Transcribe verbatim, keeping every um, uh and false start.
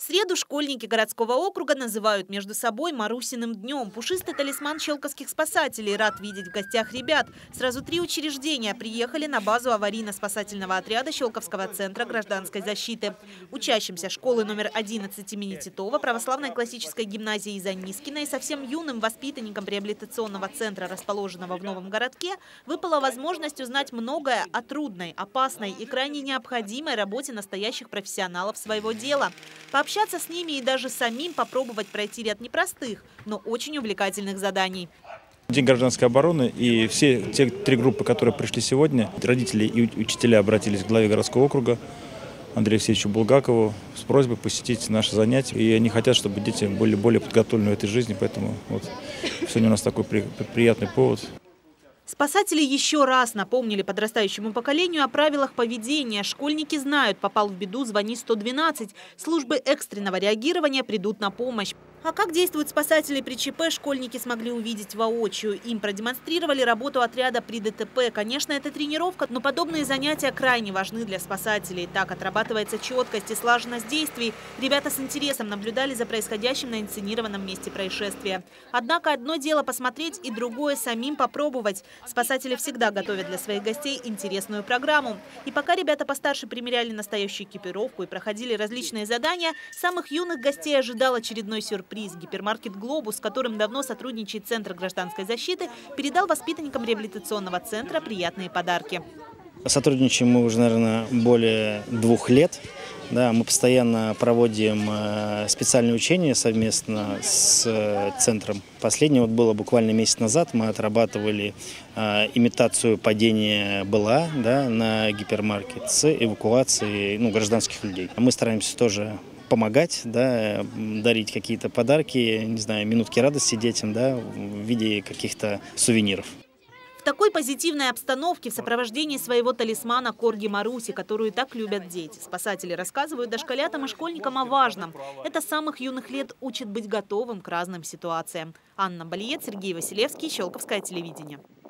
среду школьники городского округа называют между собой Марусиным днем. Пушистый талисман щелковских спасателей рад видеть в гостях ребят. Сразу три учреждения приехали на базу аварийно-спасательного отряда Щелковского центра гражданской защиты. Учащимся школы номер одиннадцать имени Титова, православной классической гимназии Занискина и совсем юным воспитанникам реабилитационного центра, расположенного в Новом городке, выпала возможность узнать многое о трудной, опасной и крайне необходимой работе настоящих профессионалов своего дела. Пообщаться с ними и даже самим попробовать пройти ряд непростых, но очень увлекательных заданий. День гражданской обороны, и все те три группы, которые пришли сегодня, родители и учителя обратились к главе городского округа Андрею Алексеевичу Булгакову с просьбой посетить наши занятия. И они хотят, чтобы дети были более подготовлены в этой жизни, поэтому вот сегодня у нас такой при, приятный повод. Спасатели еще раз напомнили подрастающему поколению о правилах поведения. Школьники знают, попал в беду, звони сто двенадцать. Службы экстренного реагирования придут на помощь. А как действуют спасатели при ЧП, школьники смогли увидеть воочию. Им продемонстрировали работу отряда при ДТП. Конечно, это тренировка, но подобные занятия крайне важны для спасателей. Так отрабатывается четкость и слаженность действий. Ребята с интересом наблюдали за происходящим на инсценированном месте происшествия. Однако одно дело посмотреть и другое самим попробовать. Спасатели всегда готовят для своих гостей интересную программу. И пока ребята постарше примеряли настоящую экипировку и проходили различные задания, самых юных гостей ожидал очередной сюрприз. Гипермаркет «Глобус», с которым давно сотрудничает Центр гражданской защиты, передал воспитанникам реабилитационного центра приятные подарки. Сотрудничаем мы уже, наверное, более двух лет. Да, мы постоянно проводим специальные учения совместно с центром. Последнее вот было буквально месяц назад. Мы отрабатывали имитацию падения БЛА, да, на гипермаркет с эвакуацией, ну, гражданских людей. Мы стараемся тоже помогать, да, дарить какие-то подарки, не знаю, минутки радости детям, да, в виде каких-то сувениров. В такой позитивной обстановке, в сопровождении своего талисмана Корги Маруси, которую так любят дети, спасатели рассказывают дошколятам и школьникам о важном. Это с самых юных лет учит быть готовым к разным ситуациям. Анна Балиет, Сергей Василевский, Щелковское телевидение.